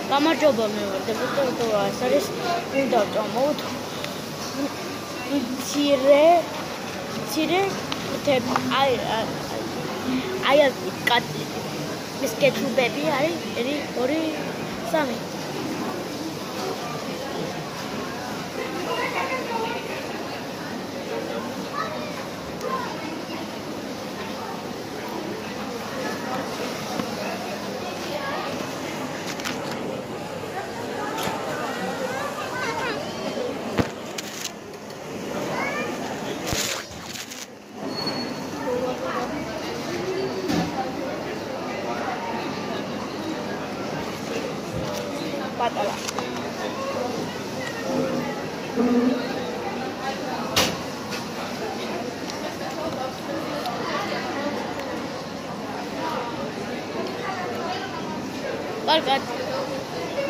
გამარჯობა მივედებით და ეს არის უნდა ვწამოთ მცირე თები აი ეს კეთუბები არის 1 2 3 patala. Kargat.